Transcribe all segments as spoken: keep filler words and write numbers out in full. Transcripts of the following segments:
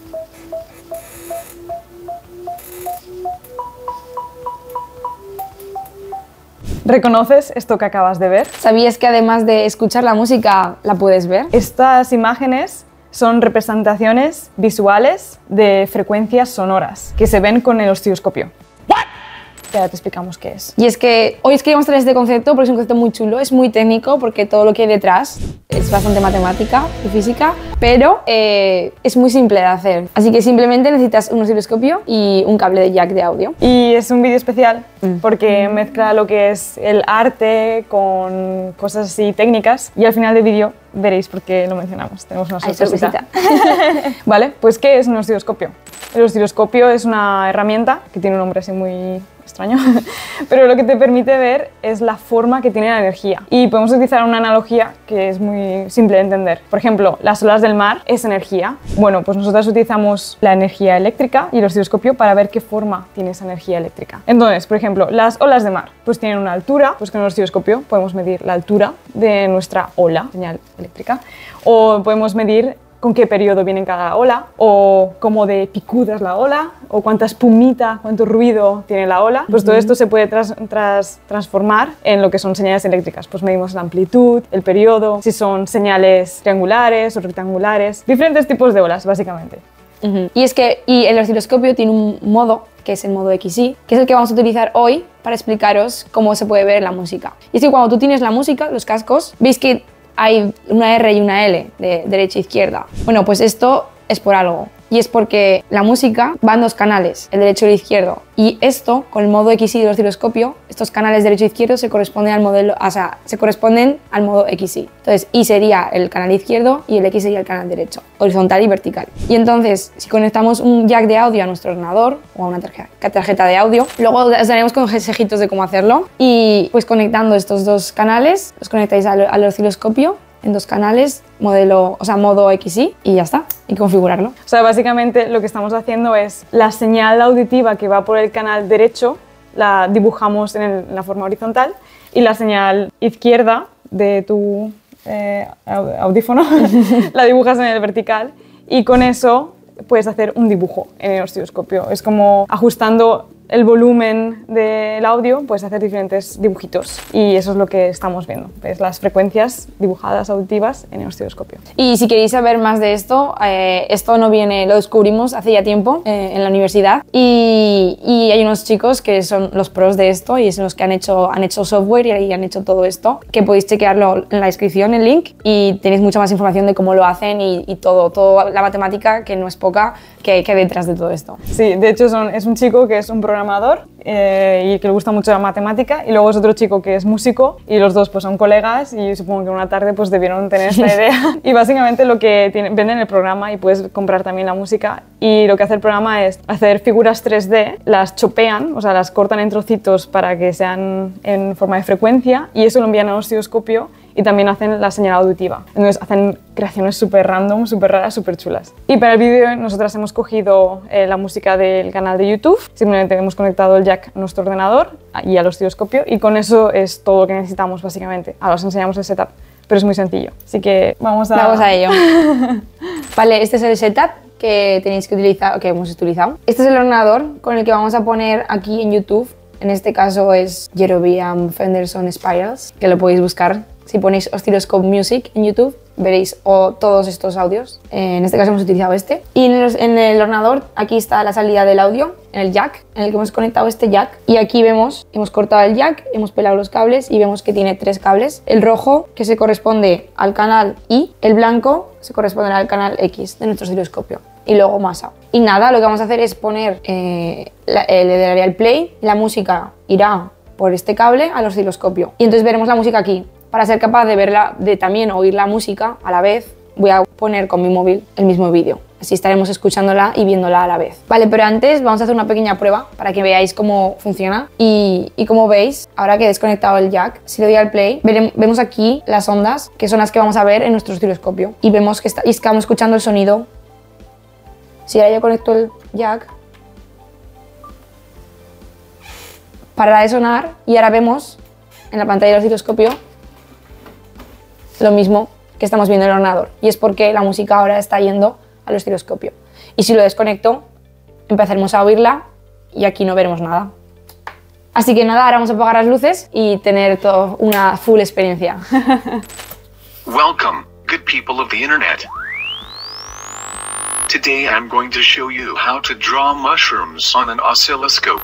¿Reconoces esto que acabas de ver? ¿Sabías que además de escuchar la música, la puedes ver? Estas imágenes son representaciones visuales de frecuencias sonoras que se ven con el osciloscopio. Ya te explicamos qué es. Y es que hoy os queríamos traer este concepto porque es un concepto muy chulo, es muy técnico porque todo lo que hay detrás es bastante matemática y física, pero eh, es muy simple de hacer. Así que simplemente necesitas un osciloscopio y un cable de jack de audio. Y es un vídeo especial Mm. porque mezcla lo que es el arte con cosas así técnicas y al final del vídeo veréis por qué lo mencionamos. Tenemos una Ay, sorpresita. Vale, pues ¿qué es un osciloscopio? El osciloscopio es una herramienta que tiene un nombre así muy extraño, pero lo que te permite ver es la forma que tiene la energía. Y podemos utilizar una analogía que es muy simple de entender. Por ejemplo, las olas del mar es energía. Bueno, pues nosotros utilizamos la energía eléctrica y el osciloscopio para ver qué forma tiene esa energía eléctrica. Entonces, por ejemplo, las olas de mar pues tienen una altura, pues con el osciloscopio podemos medir la altura de nuestra ola, señal eléctrica, o podemos medir con qué periodo viene cada ola, o cómo de picuda es la ola, o cuánta espumita, cuánto ruido tiene la ola. Pues todo esto se puede tras, tras, transformar en lo que son señales eléctricas. Pues medimos la amplitud, el periodo, si son señales triangulares o rectangulares, diferentes tipos de olas, básicamente. Uh-huh. Y es que y el osciloscopio tiene un modo, que es el modo X Y, que es el que vamos a utilizar hoy para explicaros cómo se puede ver la música. Y es que cuando tú tienes la música, los cascos, veis que hay una R y una L de derecha e izquierda. Bueno, pues esto es por algo. Y es porque la música va en dos canales, el derecho y el izquierdo. Y esto, con el modo X Y del osciloscopio, estos canales derecho e izquierdo se corresponden al modelo, o sea, se corresponden al modo X Y. Entonces, Y sería el canal izquierdo y el X sería el canal derecho, horizontal y vertical. Y entonces, si conectamos un jack de audio a nuestro ordenador o a una tarjeta, tarjeta de audio, luego os daremos consejitos de cómo hacerlo. Y pues conectando estos dos canales, los conectáis al, al osciloscopio en dos canales, modelo, o sea, modo X Y, y ya está, y configurarlo. O sea, básicamente lo que estamos haciendo es la señal auditiva que va por el canal derecho la dibujamos en, el, en la forma horizontal y la señal izquierda de tu eh, audífono la dibujas en el vertical y con eso puedes hacer un dibujo en el osciloscopio. Es como ajustando el volumen del audio, puedes hacer diferentes dibujitos y eso es lo que estamos viendo, es las frecuencias dibujadas auditivas en el osciloscopio. Y si queréis saber más de esto, eh, esto no viene, lo descubrimos hace ya tiempo eh, en la universidad y, y hay unos chicos que son los pros de esto y son los que han hecho, han hecho software y han hecho todo esto, que podéis chequearlo en la descripción, el link, y tenéis mucha más información de cómo lo hacen y, y todo, toda la matemática, que no es poca, que, que hay detrás de todo esto. Sí, de hecho son, es un chico que es un programador eh, y que le gusta mucho la matemática y luego es otro chico que es músico y los dos pues son colegas y supongo que una tarde pues debieron tener esta idea y básicamente lo que tiene, venden el programa y puedes comprar también la música y lo que hace el programa es hacer figuras tres D, las chopean, o sea las cortan en trocitos para que sean en forma de frecuencia y eso lo envían al osciloscopio y también hacen la señal auditiva. Entonces hacen creaciones súper random, súper raras, súper chulas. Y para el vídeo nosotras hemos cogido eh, la música del canal de YouTube, simplemente hemos conectado el jack a nuestro ordenador y al osciloscopio y con eso es todo lo que necesitamos básicamente. Ahora os enseñamos el setup, pero es muy sencillo. Así que vamos a... Vamos a ello. Vale, este es el setup que tenéis que utilizar, que hemos utilizado. Este es el ordenador con el que vamos a poner aquí en YouTube. En este caso es Jeroboam Fenderson Spirals, que lo podéis buscar. Si ponéis Oscilloscope Music en YouTube, veréis oh, todos estos audios. En este caso hemos utilizado este. Y en el, en el ordenador, aquí está la salida del audio, en el jack, en el que hemos conectado este jack. Y aquí vemos, hemos cortado el jack, hemos pelado los cables y vemos que tiene tres cables. El rojo, que se corresponde al canal Y, el blanco, se corresponde al canal X de nuestro osciloscopio. Y luego masa. Y nada, lo que vamos a hacer es poner, eh, la, eh, le daré al play, la música irá por este cable al osciloscopio. Y entonces veremos la música aquí. Para ser capaz de verla, de también oír la música a la vez, voy a poner con mi móvil el mismo vídeo. Así estaremos escuchándola y viéndola a la vez. Vale, pero antes vamos a hacer una pequeña prueba para que veáis cómo funciona. Y, y como veis, ahora que he desconectado el jack, si le doy al play, veremos, vemos aquí las ondas, que son las que vamos a ver en nuestro osciloscopio. Y vemos que está, y estamos escuchando el sonido. Si ahora yo conecto el jack, parará de sonar y ahora vemos en la pantalla del osciloscopio lo mismo que estamos viendo en el ordenador. Y es porque la música ahora está yendo al osciloscopio. Y si lo desconecto, empezaremos a oírla y aquí no veremos nada. Así que nada, ahora vamos a apagar las luces y tener todo una full experiencia. Welcome, good people of the internet. Today I'm going to show you how to draw mushrooms on an oscilloscope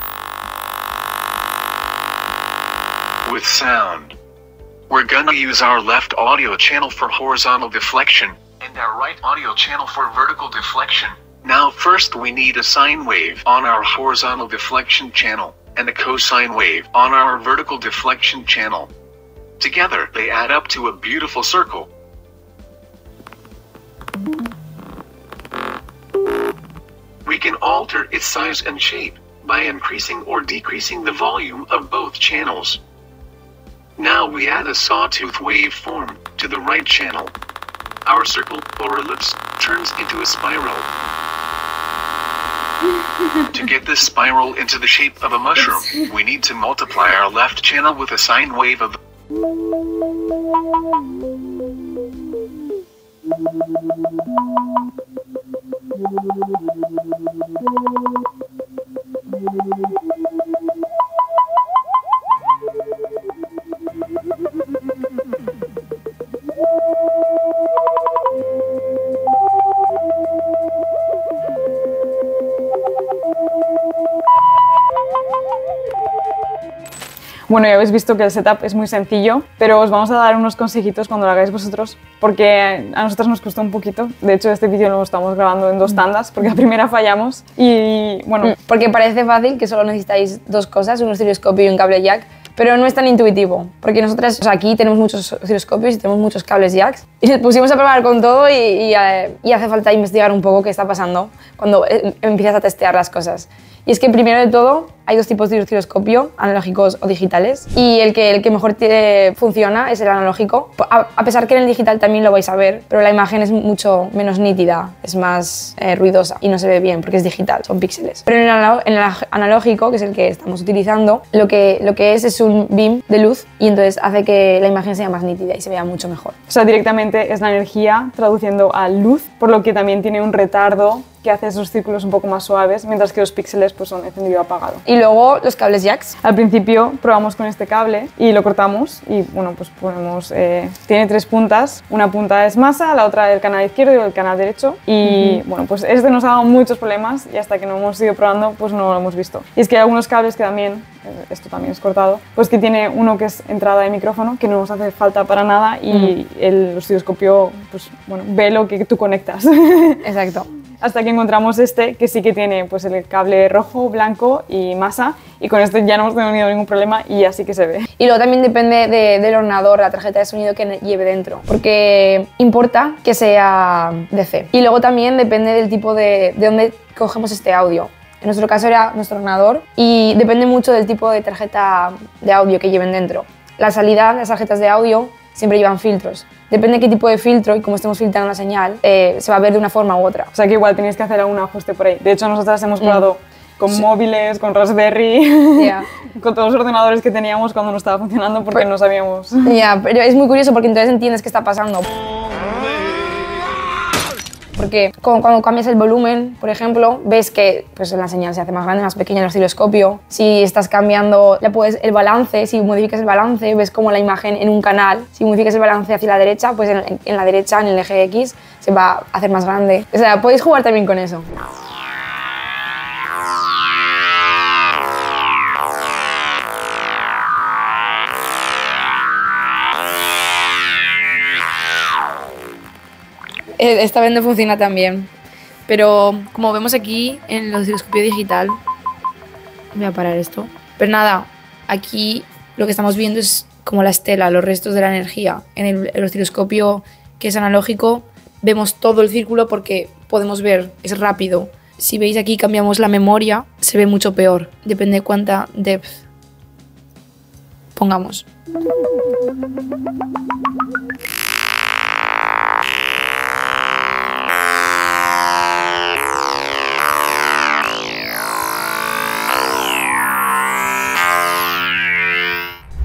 with sound. We're gonna use our left audio channel for horizontal deflection and our right audio channel for vertical deflection. Now first we need a sine wave on our horizontal deflection channel and a cosine wave on our vertical deflection channel. Together, they add up to a beautiful circle. We can alter its size and shape by increasing or decreasing the volume of both channels. Now we add a sawtooth waveform to the right channel. Our circle, or ellipse, turns into a spiral. To get this spiral into the shape of a mushroom, we need to multiply our left channel with a sine wave of Bueno, ya habéis visto que el setup es muy sencillo, pero os vamos a dar unos consejitos cuando lo hagáis vosotros, porque a nosotros nos costó un poquito. De hecho, este vídeo lo estamos grabando en dos tandas, porque la primera fallamos y, bueno... Porque parece fácil que solo necesitáis dos cosas, un osciloscopio y un cable jack, pero no es tan intuitivo, porque nosotras, o sea, aquí tenemos muchos osciloscopios y tenemos muchos cables jacks, y nos pusimos a probar con todo y, y, y hace falta investigar un poco qué está pasando cuando empiezas a testear las cosas. Y es que primero de todo hay dos tipos de osciloscopio, analógicos o digitales, y el que, el que mejor te funciona es el analógico, a, a pesar que en el digital también lo vais a ver, pero la imagen es mucho menos nítida, es más eh, ruidosa y no se ve bien porque es digital, son píxeles. Pero en el, analo en el analógico, que es el que estamos utilizando, lo que, lo que es es un beam de luz y entonces hace que la imagen sea más nítida y se vea mucho mejor. O sea, directamente es la energía traduciendo a luz, por lo que también tiene un retardo que hace esos círculos un poco más suaves, mientras que los píxeles pues, son encendido apagado. Y luego los cables jacks. Al principio probamos con este cable y lo cortamos y bueno, pues ponemos, eh, tiene tres puntas, una punta es masa, la otra el canal izquierdo y el canal derecho y uh-huh. bueno, pues este nos ha dado muchos problemas y hasta que no hemos ido probando pues no lo hemos visto. Y es que hay algunos cables que también, esto también es cortado, pues que tiene uno que es entrada de micrófono que no nos hace falta para nada y uh-huh. el osciloscopio pues bueno, ve lo que tú conectas. Exacto. Hasta que encontramos este que sí que tiene pues, el cable rojo, blanco y masa y con este ya no hemos tenido ningún problema y así que se ve. Y luego también depende de, del ordenador, la tarjeta de sonido que lleve dentro, porque importa que sea D C. Y luego también depende del tipo de, de dónde cogemos este audio. En nuestro caso era nuestro ordenador y depende mucho del tipo de tarjeta de audio que lleven dentro. La salida, las tarjetas de audio siempre llevan filtros. Depende de qué tipo de filtro y cómo estemos filtrando la señal, eh, se va a ver de una forma u otra. O sea que igual tenéis que hacer algún ajuste por ahí. De hecho, nosotras hemos probado mm. con sí. móviles, con Raspberry, yeah. con todos los ordenadores que teníamos cuando no estaba funcionando porque pero, no sabíamos. Ya, yeah, pero es muy curioso porque entonces entiendes qué está pasando. Porque cuando cambias el volumen, por ejemplo, ves que pues, la señal se hace más grande, más pequeña en el osciloscopio. Si estás cambiando ya puedes, el balance, si modificas el balance, ves como la imagen en un canal, si modificas el balance hacia la derecha, pues en, en la derecha, en el eje X, se va a hacer más grande. O sea, podéis jugar también con eso. Esta vez no funciona tan bien, pero como vemos aquí en el osciloscopio digital, voy a parar esto, pero nada, aquí lo que estamos viendo es como la estela, los restos de la energía. En el, el osciloscopio que es analógico vemos todo el círculo porque podemos ver, es rápido. Si veis aquí cambiamos la memoria, se ve mucho peor, depende de cuánta depth pongamos.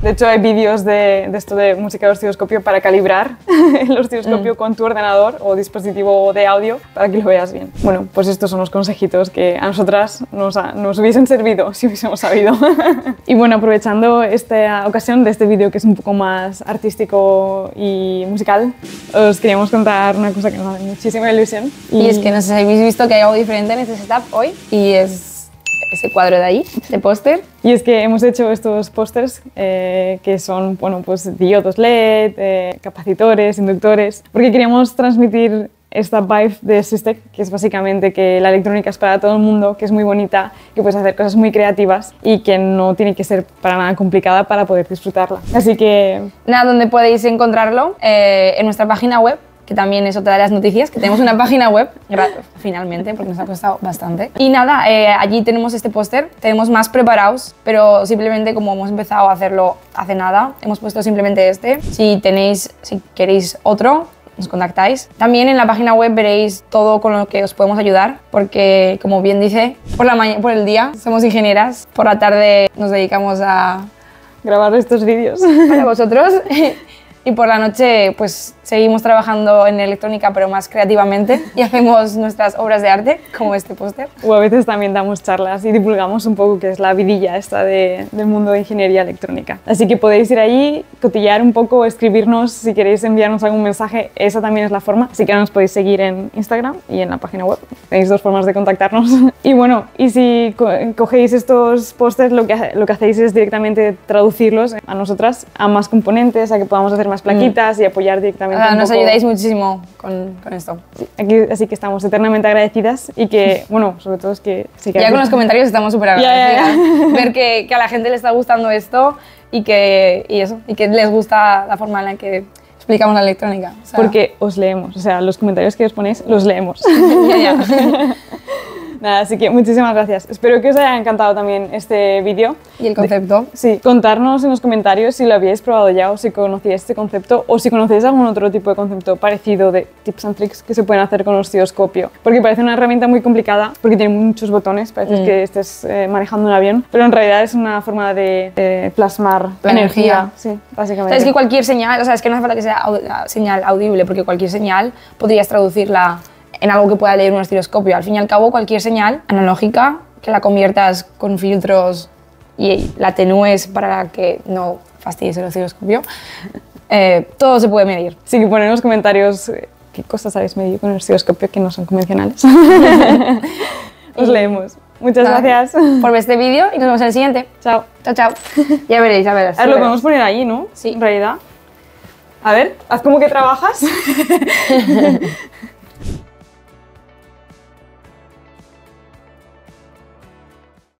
De hecho, hay vídeos de, de esto de música de osciloscopio para calibrar el osciloscopio mm. con tu ordenador o dispositivo de audio para que lo veas bien. Bueno, pues estos son los consejitos que a nosotras nos, a, nos hubiesen servido si hubiésemos sabido. Y bueno, aprovechando esta ocasión de este vídeo que es un poco más artístico y musical, os queríamos contar una cosa que nos hace muchísima ilusión. Y, y es que no sé si habéis visto que hay algo diferente en este setup hoy y es ese cuadro de ahí, de póster. Y es que hemos hecho estos pósters eh, que son, bueno, pues diodos L E D, eh, capacitores, inductores, porque queríamos transmitir esta vibe de SysTech, que es básicamente que la electrónica es para todo el mundo, que es muy bonita, que puedes hacer cosas muy creativas y que no tiene que ser para nada complicada para poder disfrutarla. Así que... Nada, ¿dónde podéis encontrarlo? Eh, en nuestra página web, que también es otra de las noticias, que tenemos una página web, finalmente, porque nos ha costado bastante. Y nada, eh, allí tenemos este póster, tenemos más preparados, pero simplemente como hemos empezado a hacerlo hace nada, hemos puesto simplemente este. Si tenéis, si queréis otro, nos contactáis. También en la página web veréis todo con lo que os podemos ayudar, porque como bien dice, por, la mañana, por el día somos ingenieras, por la tarde nos dedicamos a grabar estos vídeos para vosotros. Y por la noche pues seguimos trabajando en electrónica pero más creativamente y hacemos nuestras obras de arte como este póster. O a veces también damos charlas y divulgamos un poco qué es la vidilla esta de, del mundo de ingeniería electrónica. Así que podéis ir allí, cotillear un poco, escribirnos si queréis enviarnos algún mensaje, esa también es la forma. Así que nos podéis seguir en Instagram y en la página web. Tenéis dos formas de contactarnos. Y bueno, y si co cogéis estos pósters, lo que, lo que hacéis es directamente traducirlos a nosotras, a más componentes, a que podamos hacer más plaquitas mm. y apoyar directamente ah, un nos poco. ayudáis muchísimo con, con esto. Sí, aquí, así que estamos eternamente agradecidas y que, bueno, sobre todo es que... Sí que ya con los comentarios estamos súper agradecidas. Yeah, yeah. Ver que, que a la gente le está gustando esto y que, y eso, y que les gusta la forma en la que explicamos la electrónica. O sea, porque os leemos, o sea, los comentarios que os ponéis los leemos. Ya, ya. Nada, así que muchísimas gracias. Espero que os haya encantado también este vídeo. ¿Y el concepto? De, sí, contarnos en los comentarios si lo habíais probado ya o si conocíais este concepto o si conocéis algún otro tipo de concepto parecido de tips and tricks que se pueden hacer con osciloscopio. Porque parece una herramienta muy complicada porque tiene muchos botones, parece mm. que estés eh, manejando un avión, pero en realidad es una forma de, de plasmar la energía. energía. Sí, básicamente. O sea, es que cualquier señal, o sea, es que no hace falta que sea aud señal audible porque cualquier señal podrías traducirla en algo que pueda leer un osciloscopio. Al fin y al cabo, cualquier señal analógica que la conviertas con filtros y la atenúes para que no fastidies el osciloscopio, eh, todo se puede medir. Sí, que ponen en los comentarios qué cosas habéis medido con el osciloscopio que no son convencionales. Os leemos. Muchas Nada, gracias por ver este vídeo y nos vemos en el siguiente. Chao. Chao, chao. Ya veréis, ya veréis. A ver, lo podemos poner allí, ¿no? Sí. En realidad. A ver, haz como que trabajas.